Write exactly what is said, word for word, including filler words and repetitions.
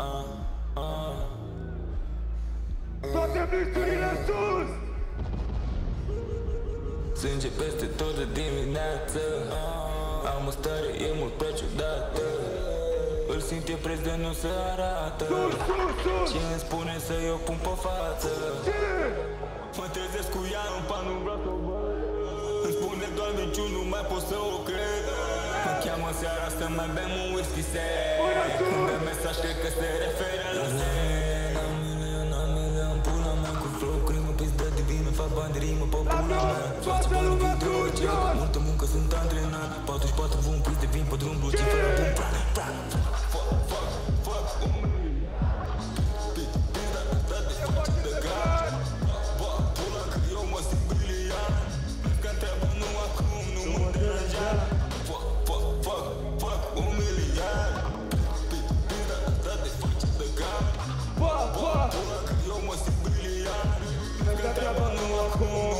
uh, uh. Toate mixturile sus! Sânge peste tot de dimineață. Am o stare, e mult prea ciudată. Îl simt, e preț de nu se arată. Sus, sus, sus! Cine îmi spune să eu pun pe față? Cine? Mă trezesc cu ea în pan, nu vreau să o văd. Îmi spune doar minciuni, nu mai pot să o cred. Mă cheamă seara să mai bem un whisky set. Îmi dă mesaj, cred că se referă la set. La milion, la milion, pula mea cu flow, crimă, pizdă divină, fac bani de rimă pe pula mea. Face bani în video, ce multă muncă, sunt antrenat. patruzeci și patru vun prins de vin pe drum, blugi fără bun, pra, pra. Fuck, fuck, fuck, pizda, da te face de gard. Bă, pula că eu mă simt briliant. Că întreabă nu acum, nu mă deranja. Fuck, fuck, fuck, fuck, un miliard. Pizda, da te face de gard. Bă, bă! Pula că eu mă simt briliant. Că întreabă nu acum.